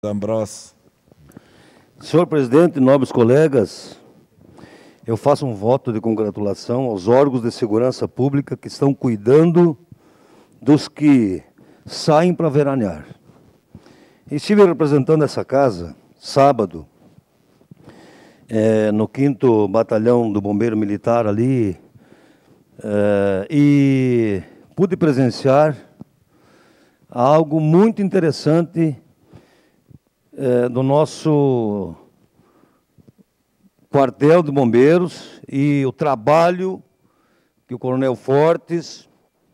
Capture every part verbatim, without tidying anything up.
D'Ambrosio. Senhor presidente, nobres colegas, eu faço um voto de congratulação aos órgãos de segurança pública que estão cuidando dos que saem para veranear. Estive representando essa casa, sábado, é, no quinto Batalhão do Bombeiro Militar ali, é, e pude presenciar algo muito interessante é, do nosso quartel de bombeiros e o trabalho que o Coronel Fortes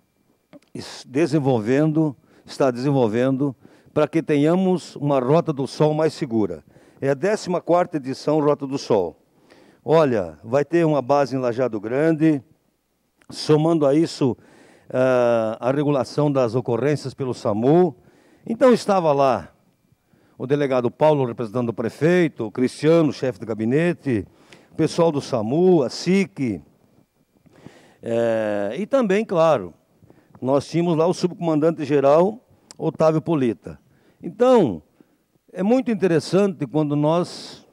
desenvolvendo, está desenvolvendo para que tenhamos uma Rota do Sol mais segura. É a décima quarta edição Rota do Sol. Olha, vai ter uma base em Lajeado Grande, somando a isso uh, a regulação das ocorrências pelo SAMU. Então estava lá o delegado Paulo, representando o prefeito, o Cristiano, chefe de gabinete, o pessoal do SAMU, a S I C, é, e também, claro, nós tínhamos lá o subcomandante-geral, Otávio Polita. Então, é muito interessante quando nós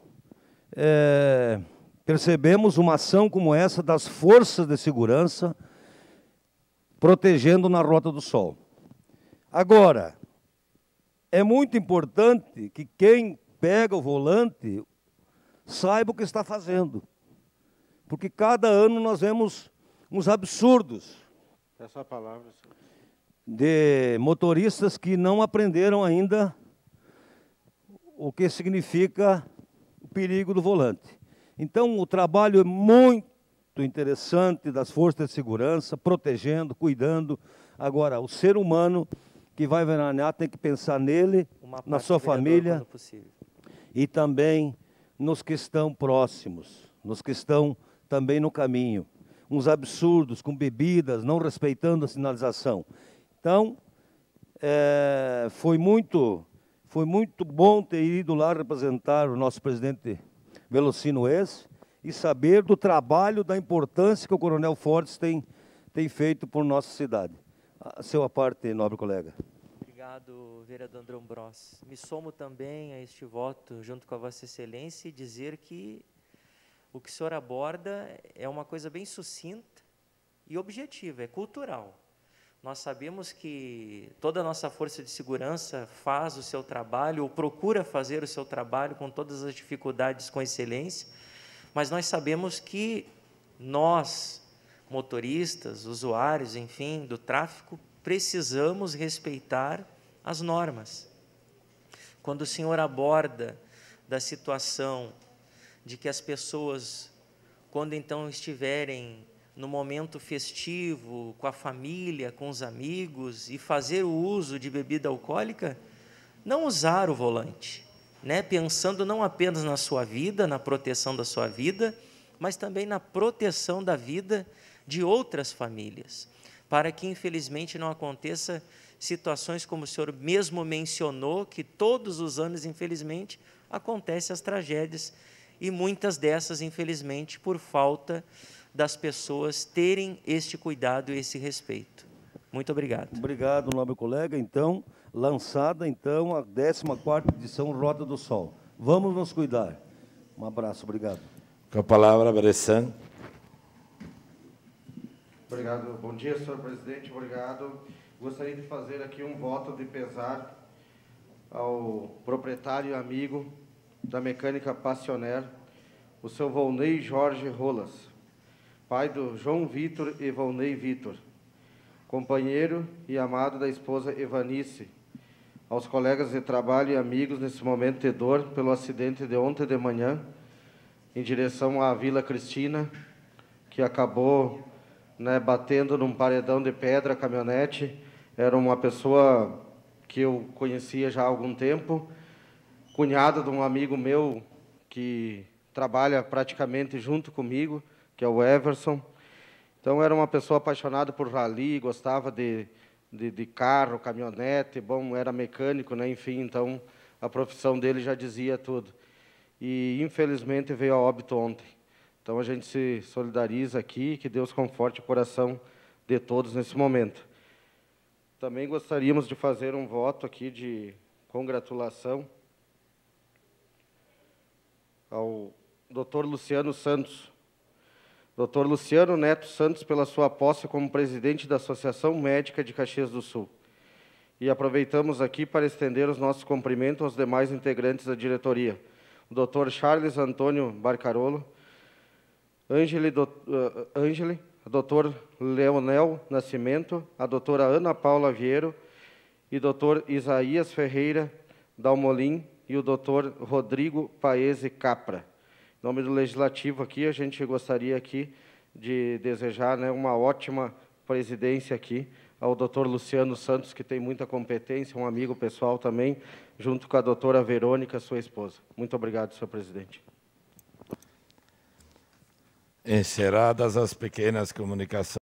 é, percebemos uma ação como essa das forças de segurança protegendo na Rota do Sol. Agora, é muito importante que quem pega o volante saiba o que está fazendo. Porque cada ano nós vemos uns absurdos Essa palavra, senhor. de motoristas que não aprenderam ainda o que significa o perigo do volante. Então, o trabalho é muito interessante das forças de segurança, protegendo, cuidando. Agora, o ser humano que vai veranear tem que pensar nele, na sua família e também nos que estão próximos, nos que estão também no caminho. Uns absurdos com bebidas, não respeitando a sinalização. Então, é, foi muito, foi muito bom ter ido lá representar o nosso presidente Velocino Ex e saber do trabalho, da importância que o Coronel Fortes tem, tem feito por nossa cidade. A sua parte, nobre colega. Obrigado, vereador D'Ambrosio. Me somo também a este voto, junto com a Vossa Excelência, e dizer que o que o senhor aborda é uma coisa bem sucinta e objetiva, é cultural. Nós sabemos que toda a nossa força de segurança faz o seu trabalho, ou procura fazer o seu trabalho com todas as dificuldades com excelência, mas nós sabemos que nós, motoristas, usuários, enfim, do tráfego, precisamos respeitar as normas. Quando o senhor aborda da situação de que as pessoas, quando então estiverem no momento festivo, com a família, com os amigos, e fazer o uso de bebida alcoólica, não usar o volante, né? Pensando não apenas na sua vida, na proteção da sua vida, mas também na proteção da vida de outras famílias, para que, infelizmente, não aconteça situações como o senhor mesmo mencionou, que todos os anos, infelizmente, acontecem as tragédias, e muitas dessas, infelizmente, por falta das pessoas terem este cuidado e esse respeito. Muito obrigado. Obrigado, nobre colega. Então, lançada então a décima quarta edição Rota do Sol. Vamos nos cuidar. Um abraço, obrigado. Com a palavra, Bressan. Obrigado. Bom dia, senhor presidente. Obrigado. Gostaria de fazer aqui um voto de pesar ao proprietário e amigo da mecânica Passionaire, o seu Volney Jorge Rolas, pai do João Vitor e Volney Vitor, companheiro e amado da esposa Evanice, aos colegas de trabalho e amigos nesse momento de dor pelo acidente de ontem de manhã, em direção à Vila Cristina, que acabou, né, batendo num paredão de pedra, caminhonete. Era uma pessoa que eu conhecia já há algum tempo, cunhado de um amigo meu que trabalha praticamente junto comigo, que é o Everson. Então, era uma pessoa apaixonada por rally, gostava de, de, de carro, caminhonete, bom, era mecânico, né? Enfim, então, a profissão dele já dizia tudo. E, infelizmente, veio a óbito ontem. Então, a gente se solidariza aqui, que Deus conforte o coração de todos nesse momento. Também gostaríamos de fazer um voto aqui de congratulação ao doutor Luciano Santos. doutor Luciano Neto Santos, pela sua posse como presidente da Associação Médica de Caxias do Sul. E aproveitamos aqui para estender os nossos cumprimentos aos demais integrantes da diretoria. O doutor Charles Antônio Barcarolo, Ângele, do, uh, Ângele, o doutor Leonel Nascimento, a doutora Ana Paula Vieiro e doutor Isaías Ferreira Dalmolin e o doutor Rodrigo Paese Capra. Em nome do Legislativo aqui, a gente gostaria aqui de desejar, né, uma ótima presidência aqui ao doutor Luciano Santos, que tem muita competência, um amigo pessoal também, junto com a doutora Verônica, sua esposa. Muito obrigado, senhor presidente. Encerradas as pequenas comunicações.